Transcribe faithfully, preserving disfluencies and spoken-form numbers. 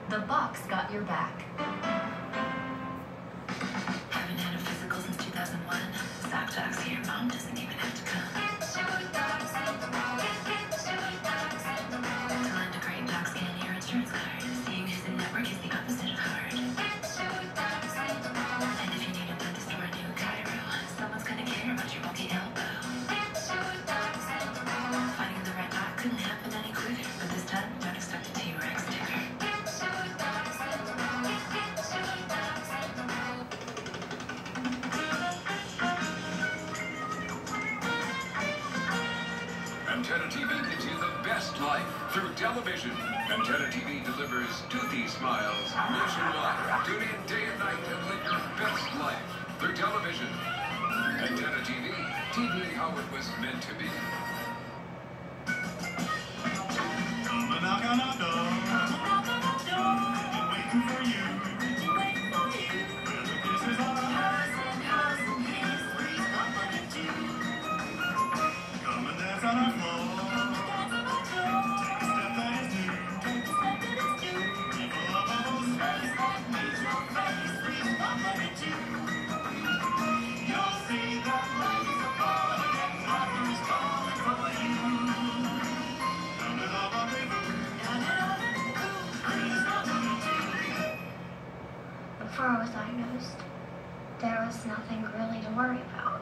The Bucks got your back. Haven't had a physical since two thousand one. Sock Docs here. Mom doesn't even have to come. Telling to create doc scan your insurance card. Seeing who's in network is the opposite of hard. And if you need a dentist or a new Cairo, someone's gonna care about your bulky elbow. Finding the right doc couldn't happen any quicker, but this time, don't expect a T-Rex sticker. Antenna T V gives you the best life through television. Antenna T V delivers toothy smiles nationwide. Tune in day and night and live your best life through television. Antenna T V, T V how it was meant to be. Come and knock on our door. We've been waiting for you. Where the kisses are. Come and dance on our floor. Take a step that is new. People love bubbles. You'll see that life is a ball again. Mother is calling for you. Come to the rendezvous. Before I was diagnosed, there was nothing really to worry about.